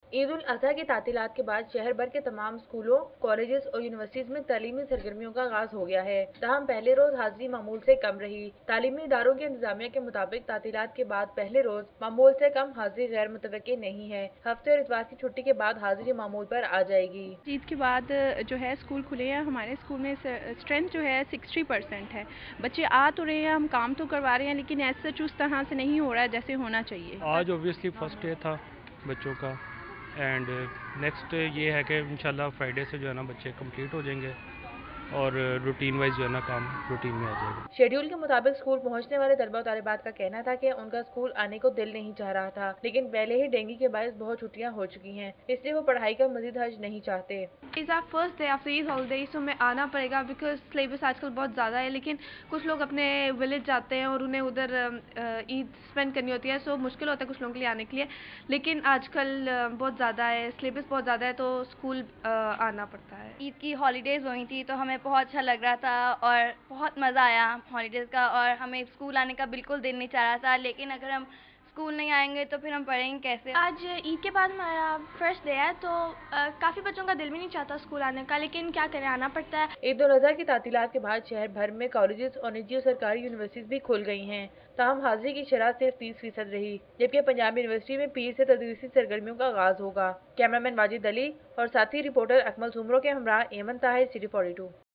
عید الاضحیٰ کی تعطیلات کے بعد شہر بھر کے تمام اسکولوں، کالجز اور یونیورسٹیز میں تعلیمی سرگرمیوں کا آغاز ہو گیا ہے۔ تاہم پہلے روز حاضری معمول سے کم رہی۔ تعلیمی اداروں کی انتظامیہ کے مطابق تعطیلات کے بعد پہلے روز معمول سے کم حاضری غیر متوقع نہیں ہے۔ ہفتے اور اتوار کی چھٹی کے بعد حاضری معمول پر آ جائے گی۔ عید کے بعد جو ہے اسکول کھلے ہیں، ہمارے اسکول میں اسٹرینتھ جو ہے 60% ہے۔ بچے آ تو رہے ہیں، ہم کام تو کروا رہے ہیں، لیکن ایسا اس طرح سے نہیں ہو رہا ہے جیسے ہونا چاہیے۔ آج اوبویسلی فرسٹ ڈے تھا بچوں کا، اینڈ نیکسٹ یہ ہے کہ انشاءاللہ فرائیڈے سے جو ہے نا بچے کمپلیٹ ہو جائیں گے اور روٹین وائز جو ہے نا کام روٹین میں آ جائے گا۔ شیڈول کے مطابق اسکول پہنچنے والے طلبہ و طالبات کا کہنا تھا کہ ان کا اسکول آنے کو دل نہیں چاہ رہا تھا، لیکن پہلے ہی ڈینگی کے باعث بہت چھٹیاں ہو چکی ہیں، اس لیے وہ پڑھائی کا مزید حرج نہیں چاہتے۔ It's our first day after Eid holiday, so ہمیں آنا پڑے گا بیکاز سلیبس آج کل بہت زیادہ ہے، لیکن کچھ لوگ اپنے ولیج جاتے ہیں اور انہیں ادھر عید اسپینڈ کرنی ہوتی ہے، سو مشکل ہوتا ہے کچھ لوگوں کے لیے آنے کے لیے، لیکن آج کل بہت زیادہ ہے، سلیبس بہت زیادہ ہے تو اسکول آنا پڑتا ہے۔ عید کی ہالیڈیز ہوئی تھی تو ہمیں بہت اچھا لگ رہا تھا اور بہت مزہ آیا ہالیڈیز کا، اور ہمیں اسکول آنے کا بالکل دل نہیں چاہ رہا تھا، لیکن اگر ہم اسکول نہیں آئیں گے تو پھر ہم پڑھیں گے کیسے؟ آج عید کے بعد ہمارا فرسٹ ڈے ہے تو کافی بچوں کا دل بھی نہیں چاہتا اسکول آنے کا، لیکن کیا کریں، آنا پڑتا ہے۔ عید الاضحیٰ کی تعطیلات کے بعد شہر بھر میں کالجز اور نجی اور سرکاری یونیورسٹیز بھی کھل گئی ہیں، تاہم حاضری کی شرح صرف 30% رہی، جبکہ پنجاب یونیورسٹی میں پیر سے تدریسی سرگرمیوں کا آغاز ہوگا۔ کیمرامین واجد علی اور ساتھی رپورٹر اکمل سومرو کے ہمراہ ایمن طاہر، City 42۔